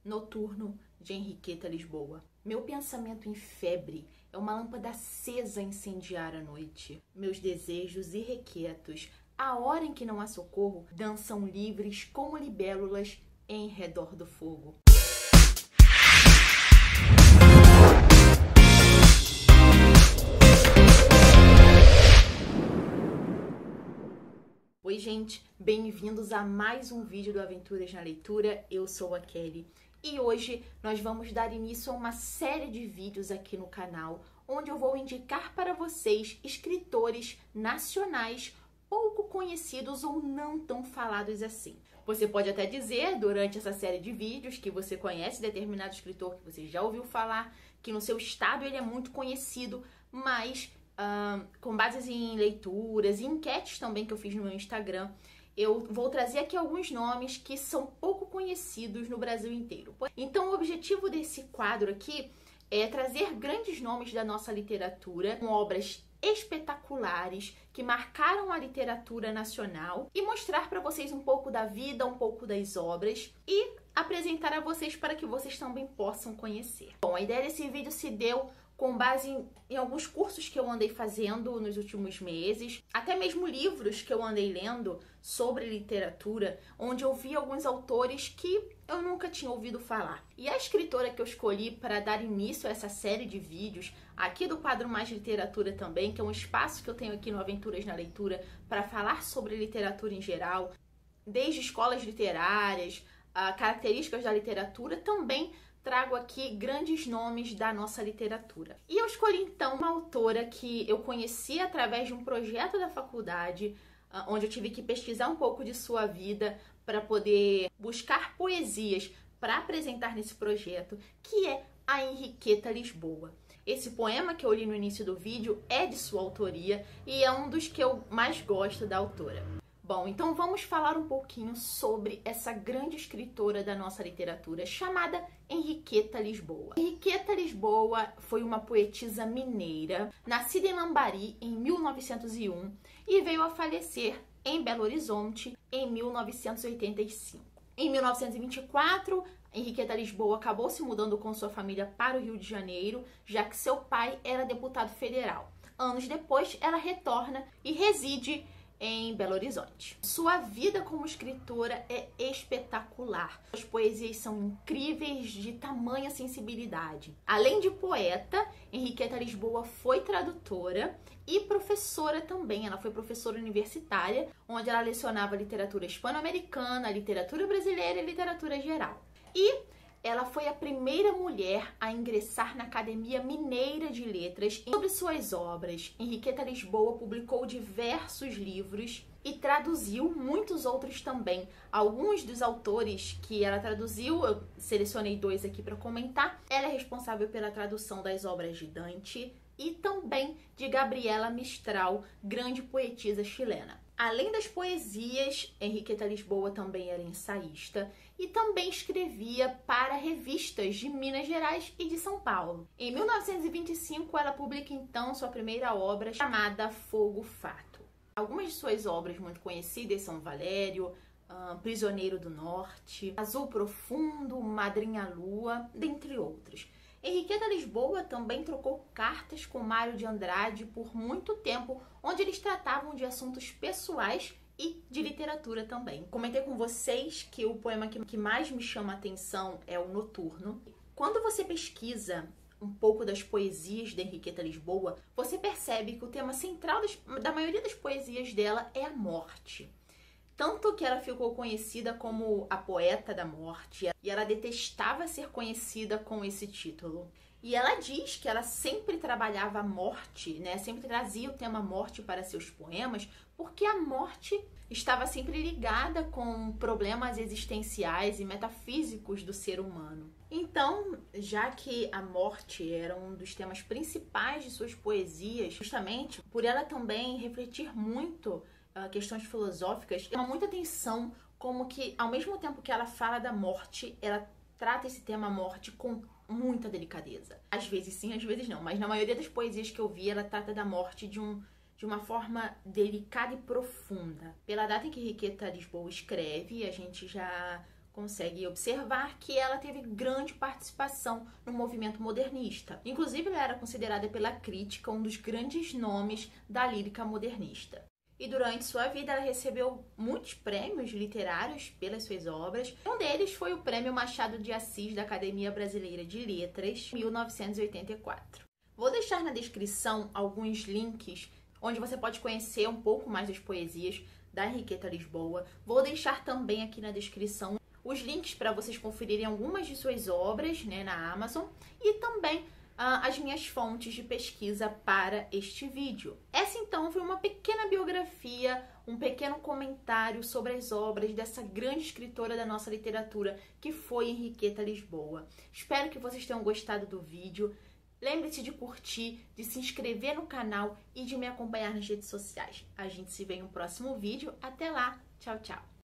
Noturno, de Henriqueta Lisboa. Meu pensamento em febre é uma lâmpada acesa a incendiar a noite. Meus desejos irrequietos, a hora em que não há socorro, dançam livres como libélulas em redor do fogo. Oi gente, bem-vindos a mais um vídeo do Aventuras na Leitura. Eu sou a Kelly e hoje nós vamos dar início a uma série de vídeos aqui no canal, onde eu vou indicar para vocês escritores nacionais pouco conhecidos ou não tão falados assim. Você pode até dizer durante essa série de vídeos que você conhece determinado escritor, que você já ouviu falar, que no seu estado ele é muito conhecido, mas com bases em leituras e enquetes também que eu fiz no meu Instagram, eu vou trazer aqui alguns nomes que são pouco conhecidos no Brasil inteiro. Então o objetivo desse quadro aqui é trazer grandes nomes da nossa literatura, com obras espetaculares que marcaram a literatura nacional e mostrar para vocês um pouco da vida, um pouco das obras e apresentar a vocês para que vocês também possam conhecer. Bom, a ideia desse vídeo se deu com base em alguns cursos que eu andei fazendo nos últimos meses, até mesmo livros que eu andei lendo sobre literatura, onde eu vi alguns autores que eu nunca tinha ouvido falar. E a escritora que eu escolhi para dar início a essa série de vídeos, aqui do quadro Mais Literatura também, que é um espaço que eu tenho aqui no Aventuras na Leitura para falar sobre literatura em geral, desde escolas literárias, características da literatura, também trago aqui grandes nomes da nossa literatura. E eu escolhi então uma autora que eu conheci através de um projeto da faculdade, onde eu tive que pesquisar um pouco de sua vida para poder buscar poesias para apresentar nesse projeto, que é a Henriqueta Lisboa. Esse poema que eu li no início do vídeo é de sua autoria e é um dos que eu mais gosto da autora. Bom, então vamos falar um pouquinho sobre essa grande escritora da nossa literatura, chamada Henriqueta Lisboa. Henriqueta Lisboa foi uma poetisa mineira, nascida em Lambari em 1901 e veio a falecer em Belo Horizonte em 1985. Em 1924, Henriqueta Lisboa acabou se mudando com sua família para o Rio de Janeiro, já que seu pai era deputado federal. Anos depois, ela retorna e reside em Belo Horizonte. Sua vida como escritora é espetacular. As poesias são incríveis, de tamanha sensibilidade. Além de poeta, Henriqueta Lisboa foi tradutora e professora também. Ela foi professora universitária, onde ela lecionava literatura hispano-americana, literatura brasileira e literatura geral. E ela foi a primeira mulher a ingressar na Academia Mineira de Letras. Sobre suas obras, Henriqueta Lisboa publicou diversos livros e traduziu muitos outros também. Alguns dos autores que ela traduziu, eu selecionei dois aqui para comentar. Ela é responsável pela tradução das obras de Dante e também de Gabriela Mistral, grande poetisa chilena. Além das poesias, Henriqueta Lisboa também era ensaísta e também escrevia para revistas de Minas Gerais e de São Paulo. Em 1925, ela publica então sua primeira obra, chamada Fogo Fato. Algumas de suas obras muito conhecidas são Valério, Prisioneiro do Norte, Azul Profundo, Madrinha Lua, dentre outros. Henriqueta Lisboa também trocou cartas com Mário de Andrade por muito tempo, onde eles tratavam de assuntos pessoais e de literatura também. Comentei com vocês que o poema que mais me chama a atenção é o Noturno. Quando você pesquisa um pouco das poesias de Henriqueta Lisboa, você percebe que o tema central da maioria das poesias dela é a morte. Tanto que ela ficou conhecida como a poeta da morte, e ela detestava ser conhecida com esse título. E ela diz que ela sempre trabalhava a morte, né? Sempre trazia o tema morte para seus poemas, porque a morte estava sempre ligada com problemas existenciais e metafísicos do ser humano. Então, já que a morte era um dos temas principais de suas poesias, justamente por ela também refletir muito questões filosóficas, chama muita atenção como que, ao mesmo tempo que ela fala da morte, ela trata esse tema morte com muita delicadeza. Às vezes sim, às vezes não, mas na maioria das poesias que eu vi, ela trata da morte de uma forma delicada e profunda. Pela data em que Henriqueta Lisboa escreve, a gente já consegue observar que ela teve grande participação no movimento modernista. Inclusive, ela era considerada pela crítica um dos grandes nomes da lírica modernista. E durante sua vida ela recebeu muitos prêmios literários pelas suas obras. Um deles foi o Prêmio Machado de Assis da Academia Brasileira de Letras, 1984. Vou deixar na descrição alguns links onde você pode conhecer um pouco mais das poesias da Henriqueta Lisboa. Vou deixar também aqui na descrição os links para vocês conferirem algumas de suas obras, né, na Amazon, e também as minhas fontes de pesquisa para este vídeo. Essa então foi uma pequena biografia, um pequeno comentário sobre as obras dessa grande escritora da nossa literatura, que foi Henriqueta Lisboa. Espero que vocês tenham gostado do vídeo. Lembre-se de curtir, de se inscrever no canal e de me acompanhar nas redes sociais. A gente se vê em um próximo vídeo. Até lá! Tchau, tchau!